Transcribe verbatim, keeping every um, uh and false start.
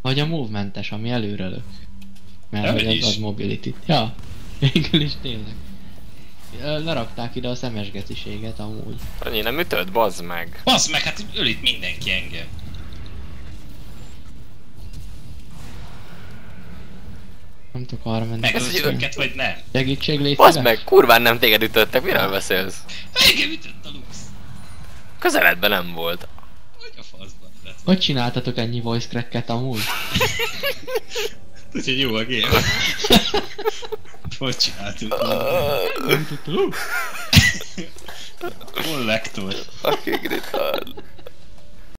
Vagy a movementes, ami előre lök. Mert Ja, hogy is. az ad mobility-t. Ja, végül is tényleg. Lerakták ide a szemes geciséget amúgy. Annyi nem ütöd, bazd meg. Bazd meg, hát öl itt mindenki engem. Nem tudok arra menni. Megölsz őket, vagy nem? Segítség légy Bazd szíves. meg, kurván nem téged ütöttek, miről beszélsz? Engem ütött a Lux. Közeledben nem volt. Hogy a faszban lett? Hogy csináltatok ennyi voice cracket amúgy? Úgyhogy jó a game. Hogy csináltuk? Nem tudtam. Hol lektor? Fucking retard.